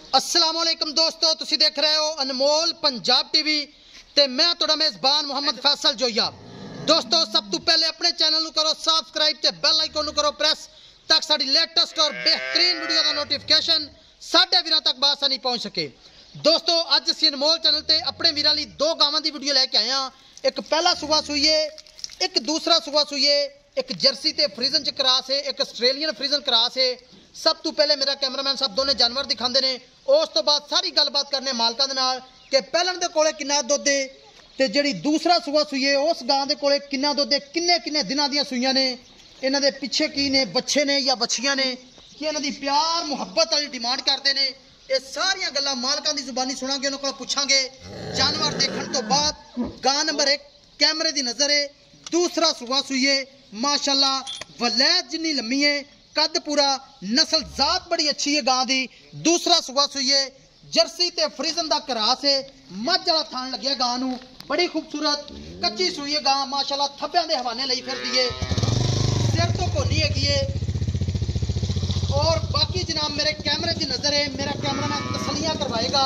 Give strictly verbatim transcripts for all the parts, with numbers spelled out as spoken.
अस्सलामुअलैकुम दोस्तों, तुसी देख रहे हो अनमोल पंजाब टीवी ते मैं तुहाडा मेज़बान मुहम्मद फैसल जोया। दोस्तों, सब तो पहले अपने चैनल नू करो सबसक्राइब ते बेल आइकन नू करो प्रेस तक साडी लेटेस्ट और बेहतरीन वीडियो का नोटिफिकेशन साडे वीरां तक बासानी पहुंच सके। दोस्तों, अज असीं अनमोल चैनल ते अपने वीरां लई दो गावां दी वीडियो लैके आए हां। एक पहला सूआ सूई है, एक दूसरा सूआ सूई है। एक जर्सी ते फ्रीजन च क्रॉस है, एक आस्ट्रेलियन फ्रीजन क्रॉस है। सब तो पहले मेरा कैमरामैन साहब दोने जानवर दिखाते हैं, उस तो बाद सारी गलबात करने मालकां दे नाल कि पहलन दे कोले किन्ना दुध है ते जिहड़ी दूसरा सूआ सूई है उस गां दे कोले किन्ना दुध है, किन्ने किन्ने दिनां दियां सूईयां ने, इन्हां दे पिछे की ने, बच्चे ने या बच्चियां ने, कि इन्हां दी प्यार मुहब्बत वाली डिमांड करते हैं। ये सारियां गल्लां मालकां दी जुबानी सुणांगे, उन्हां कोल पुछांगे। जानवर देखण तो बाद गां नंबर एक कैमरे दी नज़र है, दूसरा सूआ सूई है, माशाअल्लाह वलैत जिन्नी लम्मी है, कद पूरा, नस्ल जात बड़ी अच्छी है गां दी। दूसरा सूआ सूई है, जर्सी ते फ्रीजन दा क्रॉस है, मझ वाला थान लग्या गां नू, बड़ी खूबसूरत कच्ची सूई है गां, माशाअल्लाह थब्बियां दे हवाने लई फिरदी है, सिर तो कोनी हैगी है। और बाकी जनाब मेरे कैमरे की नजर है, मेरा कैमरा मैन तसलियां करवाएगा।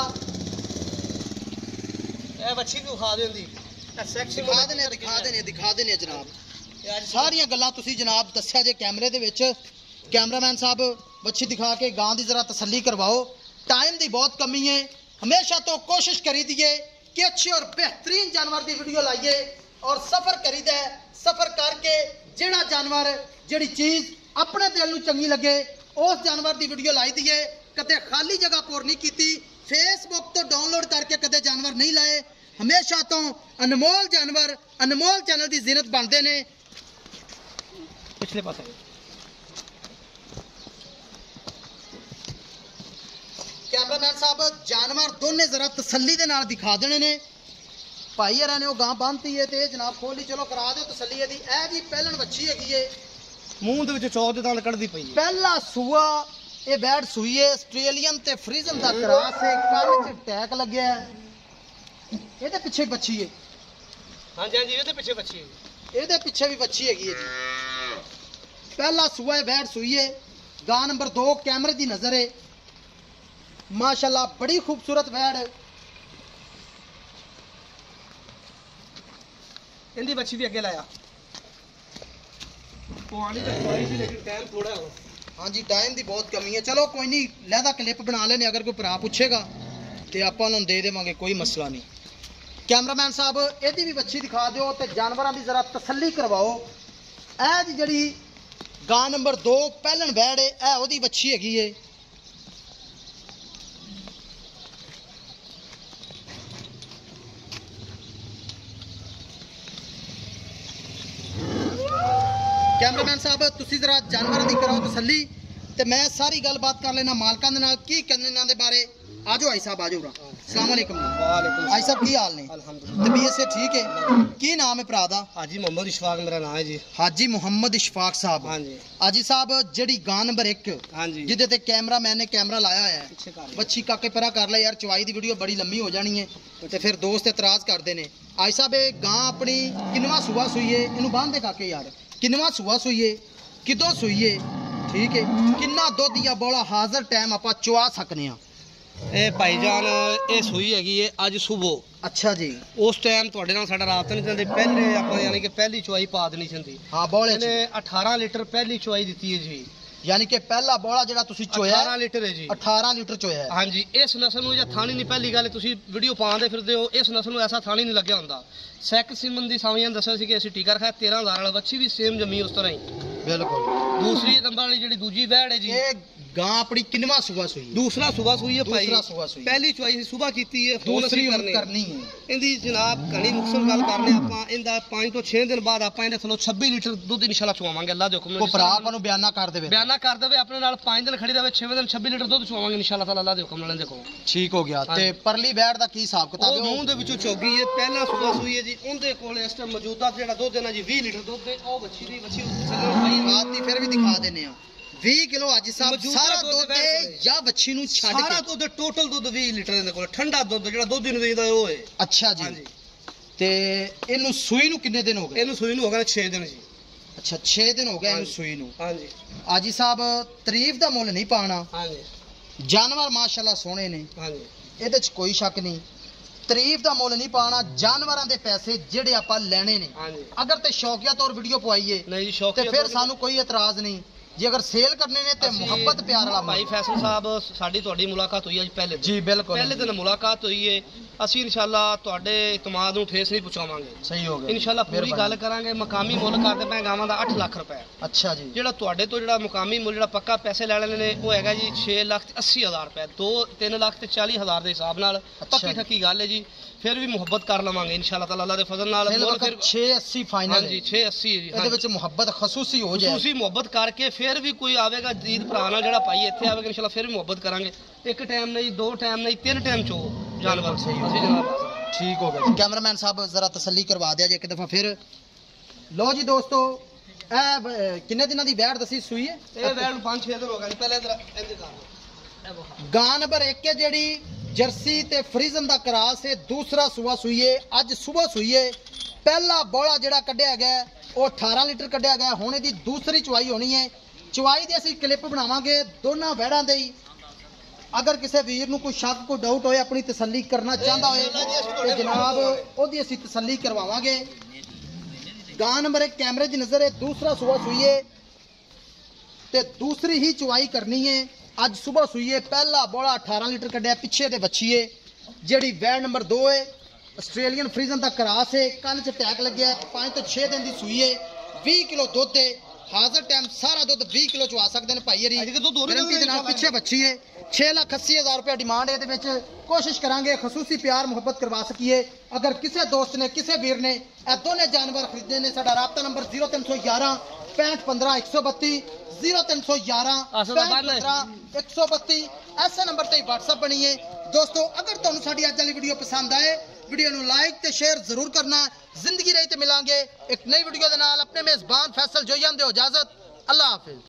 ए बच्ची भी खा देंदी, दिखा देने दिखा देने दिखा देने जनाब सारियां गल्लां तुसी जनाब दस्सिया जे कैमरे दे विच। कैमरामैन साहब बच्ची दिखा के गां दी जरा तसल्ली करवाओ। टाइम दी बहुत कमी है, हमेशा तो कोशिश करी दिए कि अच्छी और बेहतरीन जानवर दी वीडियो लाइए और सफर करी दे। सफर करके जेड़ा जानवर जेड़ी चीज अपने दिल नू चंगी लगे उस जानवर दी वीडियो लाई दिए। कदे खाली जगह पोर नहीं कीती, फेसबुक तो डाउनलोड करके कदे जानवर नहीं लाए। हमेशा तो अनमोल जानवर अनमोल चैनल की जीनत बनते ने। पिछले पासे कैमरामैन साहब जानवर दोने जरा तसल्ली दे नाल दिखा देने ने। भाई यार ने वो गां बांधती है ते जनाब खोली, चलो करा दो तसल्ली दी। ए जी पहलन बच्ची हैगी है, मूंह दे विच चौक दे दंद कढदी पई है। पहला सूआ ये बैठ सूई है, आस्ट्रेलियन ते फ्रीजन दा क्रॉस है, कान च टैक लगया है। ਇਹਦੇ ਪਿੱਛੇ ਬੱਚੀ ਹੈ। ਹਾਂਜੀ ਹਾਂਜੀ ਇਹਦੇ ਪਿੱਛੇ ਬੱਚੀ ਹੈ, ਇਹਦੇ ਪਿੱਛੇ ਵੀ ਬੱਚੀ ਹੈਗੀ ਹੈ ਜੀ। ਪਹਿਲਾ ਸੂਆ ਹੈ, ਬੈਠ ਸੂਈ ਹੈ, गां नंबर दो कैमरे की नजर है, माशाल्लाह बड़ी खूबसूरत बैठ। इनकी बच्ची भी अगे लाया पानी तो पाई सी, लेकिन टाइम थोड़ा है। हाँ जी टाइम की बहुत कमी है। चलो कोई नहीं, लहदा क्लिप बना लेने, अगर कोई भरा पूछेगा तो आप दे देवांगे, कोई मसला नहीं। कैमरामैन साहब यदि भी बच्ची दिखा दो तो जानवरों की जरा तसल्ली करवाओ। ए जी जड़ी गां नंबर दो पहलन बैड़ है, ए ओदी बच्ची हैगी है। कैमरामैन साहब तुसी जरा जानवरों की कराओ तसल्ली ते मैं सारी गलबात कर लेना मालकां दे नाल, की कहने इन्हां दे बारे। आजो आई साहब आजो। अस्सलाम वालेकुम। वालेकुम आई साहब की हाल ने? अल्हम्दुलिल्लाह। तबीयत से ठीक है? की नाम है भरा दा? हाजी मोहम्मद इशफाक मेरा नाम है जी। हाजी मोहम्मद इशफाक साहब। हाँ जी। हाजी साहब जड़ी गां नंबर एक हाँ जी जिदे ते कैमरा मैन ने कैमरा लाया है, बच्ची काके परा कर ले यार, चवाई दी वीडियो बड़ी लंबी हो जानी है ते फिर दोस्त एतराज करते हैं। आई साहब ये गां अपनी किनवा सूआ सूई है, इनू बांध दे काके यार, किनवा सूआ सूई है, किदों सूई है, ठीक है, किन्ना दुध या बोला हाजिर टाइम आप चवा सकने हैं। ए भाईजान ये सूई हैगी है अज सुबह। अच्छा जी। उस टाइम तुहाडे नाल साडा रात नहीं चलदी, पहले आपां यानी कि पहली चवाई पा देनी चंदी। हां बोले ने अठारह लीटर पहली चवाई दी है जी, यानी कि पहला बोला जेड़ा तुसी चोया अठारह लीटर है जी। अठारह लीटर चोया है। हाँ जी। इस नस्ल नूं जां थानी नहीं, पहली गल तुसी वीडियो पांदे फिरदे हो, इस नस्ल नूं ऐसा थानी नहीं लग्या हुंदा। सैक सिमन दी सावियां दस्सिया सी कि असीं टीका रखाया तेरह हज़ार वाला, बच्ची भी सेम जमी उस तरह ही बिल्कुल। दूसरी नंबर वाली जेड़ी दूजी वैड़ है जी, ये गां अपनी किनवा सुबह सुई? दूसरा सुबह सुई है भाई। दूसरा सुबह सुई। पहली चवाई सुबह कीती है, दूसरी करनी है। इंदी जनाब घनी मुख्तसर गल करने आपां, इंदा पांच तो छह दिन बाद आपां इहदे थल्लों छब्बी लीटर दुध इंशाल्लाह चवावांगे अल्लाह दे हुक्म नाल। को भरा आपनु बयाना कर देवे, बयाना कर देवे अपने नाल, पांच दिन खड़ी रहे, छेवें दिन छब्बी लीटर दुध चवावांगे इंशाल्लाह ताला अल्लाह दे हुक्म नाल। देखो ठीक हो गया। ते परली बैड़ दा की हिसाब किताब है? मूंह दे विचों चोगी है, पहला सुबह सुई है जी, उनदे कोल इस टाइम मौजूदा जेड़ा दुध है ना जी बीस लीटर दुध है। ओ बच्ची दी बच्ची भाई रात दी फिर भी दिखा देने आ बीस किलो आज साहब सारा दुध है या बच्ची नु छाड़ के? सारा दुध टोटल दुध बीस लीटर दे कोल, ठंडा दुध जेड़ा दुध नहीं देंदा ओ है। अच्छा जी। ते इनु सूई नु कितने दिन हो गए? इनु सूई नु हो गए छह दिन जी। अच्छा छह दिन हो गए इनु सूई नु। हां जी। आजी साहब तारीफ दा मुल नहीं पाना। हां जी। जानवर माशाल्लाह सोने ने हाँ जी ਇਹਦੇ ਚ ਕੋਈ ਸ਼ੱਕ ਨਹੀਂ ਤਾਰੀਫ ਦਾ ਮੁੱਲ ਨਹੀਂ ਪਾਣਾ ਜਾਨਵਰਾਂ ਦੇ ਪੈਸੇ ਜਿਹੜੇ ਆਪਾਂ ਲੈਣੇ ਨੇ हाँ जी ਅਗਰ ਤੇ ਸ਼ੌਕੀਆ ਤੌਰ ਵੀਡੀਓ ਪਵਾਈਏ नहीं जी शौक ਤੇ ਫਿਰ ਸਾਨੂੰ ਕੋਈ ਇਤਰਾਜ਼ ਨਹੀਂ ਜੇ ਅਗਰ ਸੇਲ ਕਰਨੇ ਨੇ ਤੇ ਮੁਹੱਬਤ ਪਿਆਰ ਵਾਲਾ ਭਾਈ ਫੈਸਲ ਸਾਹਿਬ ਸਾਡੀ ਤੁਹਾਡੀ ਮੁਲਾਕਾਤ ਹੋਈ ਅੱਜ ਪਹਿਲੇ ਦਿਨ ਜੀ ਬਿਲਕੁਲ ਪਹਿਲੇ ਦਿਨ ਮੁਲਾਕਾਤ ਹੋਈ ਹੈ ਅਸੀਂ ਇਨਸ਼ਾਅੱਲਾ ਤੁਹਾਡੇ ਇਤਮਾਦ ਨੂੰ ਠੇਸ ਨਹੀਂ ਪਹੁੰਚਾਵਾਂਗੇ ਸਹੀ ਹੋ ਗਿਆ ਇਨਸ਼ਾਅੱਲਾ ਪੂਰੀ ਗੱਲ ਕਰਾਂਗੇ ਮਕਾਮੀ ਮੁੱਲ ਕਰਦੇ ਪਏ ਗਾਵਾਂ ਦਾ ਅੱਠ ਲੱਖ ਰੁਪਏ ਅੱਛਾ ਜੀ ਜਿਹੜਾ ਤੁਹਾਡੇ ਤੋਂ ਜਿਹੜਾ ਮੁਕਾਮੀ ਮੁੱਲ ਜਿਹੜਾ ਪੱਕਾ ਪੈਸੇ ਲੈ ਲੈਣੇ ਨੇ ਉਹ ਹੈਗਾ ਜੀ ਛੇ ਲੱਖ ਤੇ ਅੱਸੀ ਹਜ਼ਾਰ ਰੁਪਏ ਦੋ ਤਿੰਨ ਲੱਖ ਤੇ ਚਾਲੀ ਹਜ਼ਾਰ ਦੇ ਹਿਸਾਬ ਨਾਲ ਪੱਕੀ ਠੱਕੀ ਗੱਲ ਹੈ ਜੀ ਫਿਰ ਵੀ ਮੁਹੱਬਤ ਕਰ ਲਵਾਂਗੇ ਇਨਸ਼ਾਅੱਲਾ ਤਾਲਾ ਅੱਲਾਹ ਦੇ ਫਜ਼ਲ ਨਾਲ ਮੁੱਲ ਫਿਰ ਛੇ ਅੱਸੀ ਫਾਈਨਲ ਹਾਂਜੀ ਛੇ ਅੱਸੀ ਜੀ ਇਹਦੇ ਵਿੱਚ ਮੁਹੱਬਤ ਖਸੂਸੀ ਹੋ ਜਾਏ ਤੁਸੀਂ ਮੁਹੱਬਤ ਕਰਕੇ ਫਿਰ ਵੀ ਕੋਈ ਆਵੇਗਾ ਜੀਦ ਭਰਾ ਨਾਲ ਜਿਹੜਾ ਭਾਈ ਇੱਥੇ ਆਵੇਗਾ ਇਨਸ਼ਾਅੱਲਾ ਫਿਰ ਵੀ ਮੁਹੱਬਤ ਕਰਾਂਗੇ ਇੱਕ ਟਾਈਮ ਨਹੀਂ ਦੋ ਟਾਈਮ ਨਹੀਂ ਤਿੰਨ ਟਾਈਮ ਚੋ ਜਾਨਵਰ ਸਹੀ ਅਸੀਂ ਜਨਾਬ ਠੀਕ ਹੋ ਗਿਆ ਕੈਮਰਾਮੈਨ ਸਾਹਿਬ ਜ਼ਰਾ ਤਸੱਲੀ ਕਰਵਾ ਦਿਆ ਜੇ ਇੱਕ ਦਫਾ ਫਿਰ ਲੋ ਜੀ ਦੋਸਤੋ ਇਹ ਕਿੰਨੇ ਦਿਨਾਂ ਦੀ ਵੈੜ ਦਸੀ ਸੂਈ ਹੈ ਇਹ ਵੈੜ ਪੰਜ ਛੇ ਦਿਨ ਹੋ ਗਏ ਪਹਿਲੇ ਇਧਰ ਇੰਜ ਕਰ ਗਾਂ ਨੰਬਰ ਇੱਕ ਹੈ ਜਿਹੜੀ ਜਰਸੀ ਤੇ ਫਰੀਜ਼ਨ ਦਾ ਕਰਾਸ ਹੈ ਦੂਸਰਾ ਸੂਆ ਸੂਈਏ ਅੱਜ ਸਵੇਰ ਸੂਈਏ ਪਹਿਲਾ ਬੋਲਾ ਜਿਹੜਾ ਕੱਢਿਆ ਗਿਆ ਉਹ ਅਠਾਰਾਂ ਲੀਟਰ ਕੱਢਿਆ ਗਿਆ ਹੁਣ ਇਹਦੀ ਦੂਸਰੀ ਚੁਆਈ ਹੋਣੀ ਹੈ ਚੁਆਈ ਦੀ ਅਸੀਂ ਕਲਿੱਪ ਬਣਾਵਾਂਗੇ ਦੋਨਾਂ ਵੈੜਾਂ ਦੇ ਹੀ ਅਗਰ ਕਿਸੇ ਵੀਰ ਨੂੰ ਕੋਈ ਸ਼ੱਕ ਕੋਈ ਡਾਊਟ ਹੋਏ ਆਪਣੀ ਤਸੱਲੀ ਕਰਨਾ ਚਾਹੁੰਦਾ ਹੋਏ ਤੇ ਜਨਾਬ ਉਹਦੀ ਅਸੀਂ ਤਸੱਲੀ ਕਰਵਾਵਾਂਗੇ ਗਾਂ ਨੰਬਰ ਇੱਕ ਕੈਮਰੇ 'ਚ ਨਜ਼ਰ ਹੈ ਦੂਸਰਾ ਸੂਆ ਸੂਈਏ ਤੇ ਦੂਸਰੀ ਹੀ ਚੁਆਈ ਕਰਨੀ ਹੈ ਅੱਜ ਸਵੇਰ ਸੂਈਏ ਪਹਿਲਾ ਬੋਲਾ ਅਠਾਰਾਂ ਲੀਟਰ ਕੱਢਿਆ ਪਿੱਛੇ ਤੇ ਬੱਚੀਏ ਜਿਹੜੀ ਵੈੜ ਨੰਬਰ ਦੋ ਹੈ ਆਸਟ੍ਰੇਲੀਅਨ ਫਰੀਜ਼ਨ ਦਾ ਕਰਾਸ ਹੈ ਕੰਨ 'ਚ ਟੈਗ ਲੱਗਿਆ ਪੰਜ ਤੋਂ ਛੇ ਦਿਨ ਦੀ ਸੂਈ ਹੈ ਵੀਹ ਕਿਲੋ ਦੁੱਧ ਹੈ ਹਾਜ਼ਰ ਟਾਈਮ ਸਾਰਾ ਦੁੱਧ ਵੀਹ ਕਿਲੋ ਚਵਾ ਸਕਦੇ ਨੇ ਭਾਈ ਹਰੀ ਗਰੰਟੀ ਦੇ ਨਾਲ ਪਿੱਛੇ ਬੱਚੀ ਹੈ ਛੇ ਲੱਖ ਅੱਸੀ ਹਜ਼ਾਰ ਰੁਪਏ ਡਿਮਾਂਡ ਹੈ ਇਹਦੇ ਵਿੱਚ ਕੋਸ਼ਿਸ਼ ਕਰਾਂਗੇ ਖਸੂਸੀ ਪਿਆਰ ਮੁਹੱਬਤ ਕਰਵਾ ਸਕੀਏ ਅਗਰ ਕਿਸੇ ਦੋਸਤ ਨੇ ਕਿਸੇ ਵੀਰ ਨੇ ਇਹ ਦੋਨੇ ਜਾਨਵਰ ਖਰੀਦਣੇ ਨੇ ਸਾਡਾ ਰਾਬਤਾ ਨੰਬਰ ਜ਼ੀਰੋ ਤਿੰਨ ਸੌ ਗਿਆਰਾਂ ਪੈਂਹਠ ਪੰਦਰਾਂ ਇੱਕ ਸੌ ਬੱਤੀ ਜ਼ੀਰੋ ਤਿੰਨ ਸੌ ਗਿਆਰਾਂ ਪੈਂਹਠ ਪੰਦਰਾਂ ਇੱਕ ਸੌ ਬੱਤੀ ਐਸੇ ਨੰਬਰ ਤੇ WhatsApp ਬਣੀ ਹੈ ਦੋਸਤੋ ਅਗਰ ਤੁਹਾਨੂੰ ਸਾਡੀ ਅੱਜ ਵਾਲੀ ਵੀਡੀਓ ਪਸੰਦ ਆਏ ਵੀਡੀਓ ਨੂੰ ਲਾਈਕ ਤੇ ਸ਼ੇਅਰ ਜ਼ਰੂਰ ਕਰਨਾ ਜ਼ਿੰਦਗੀ ਰਹੀ ਤੇ ਮਿਲਾਂਗੇ ਇੱਕ ਨਈ ਵੀਡੀਓ ਦੇ ਨਾਲ ਆਪਣੇ ਮੇਜ਼ਬਾਨ ਫੈਸਲ ਜੋਈਆਂ ਦਿਓ ਇਜਾਜ਼ਤ ਅੱਲਾਹ ਹਾਫਿਜ਼